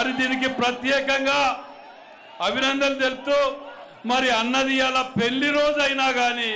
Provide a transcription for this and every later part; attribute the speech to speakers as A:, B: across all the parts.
A: మరి దీనికి ప్రత్యేకంగా అభినందనలు తెలుపుతూ మరి అన్నది అలా పెళ్లి రోజు అయినా కానీ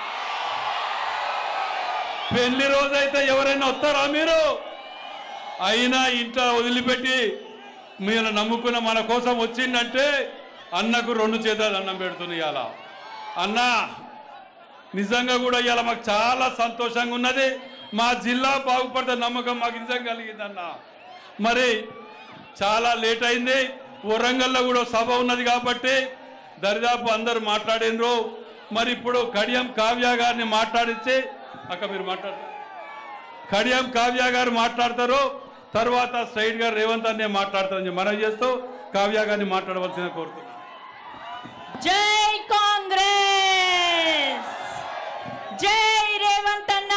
A: పెళ్లి రోజు అయితే ఎవరైనా వస్తారా మీరు అయినా ఇంట్లో వదిలిపెట్టి మీరు నమ్ముకున్న మన కోసం వచ్చిందంటే అన్నకు 2 చేతులు అన్నం పెడుతుంది ఇవాళ అన్న నిజంగా కూడా ఇవాళ మాకు చాలా సంతోషంగా ఉన్నది మా జిల్లా బాగుపడుతున్న నమ్మకం మాకు నిజంగా కలిగిందన్న మరి చాలా లేట్ అయింది వరంగల్లో కూడా సభ ఉన్నది కాబట్టి దరిదాపు అందరూ మాట్లాడినరు మరి ఇప్పుడు కడియం కావ్య గారిని మాట్లాడించి అక్క మీరు మాట్లాడతారు కడియం కావ్య గారు మాట్లాడతారు తర్వాత సైడ్ గారు రేవంత్ అన్నే మాట్లాడతారని మనం చేస్తూ కావ్య గారిని మాట్లాడవలసిన కోరుతున్నాను
B: జై కాంగ్రెస్ జై రేవంత్ అన్న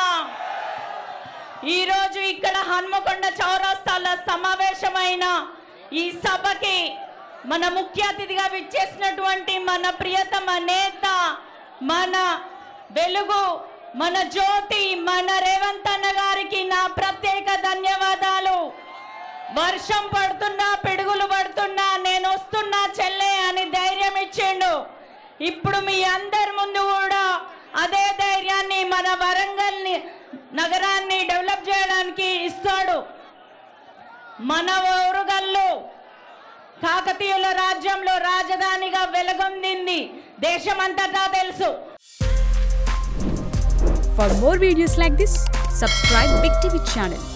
B: ఈరోజు ఇక్కడ హన్మకొండ చౌరస్తాలో సమావేశమైన ఈ సభకి మన ముఖ్య అతిథిగా విచ్చేసినటువంటి మన ప్రియతమ నేత మన వెలుగు మన జ్యోతి మన రేవంత్ అన్న గారికి నా ప్రత్యేక ధన్యవాదాలు వర్షం పడుతున్నా పిడుగులు పడుతున్నా నేను వస్తున్నా చెల్లె అని ధైర్యం ఇచ్చిండు ఇప్పుడు మీ అందరి ముందు కూడా అదే ధైర్యాన్ని మన వరంగల్ నగరాన్ని డెవలప్ చేయడానికి ఇస్తాడు మన వరంగల్లో కాకతీయుల రాజ్యంలో రాజధానిగా వెలుగొందింది దేశమంతటా తెలుసు
C: For more videos like this, subscribe Big TV channel.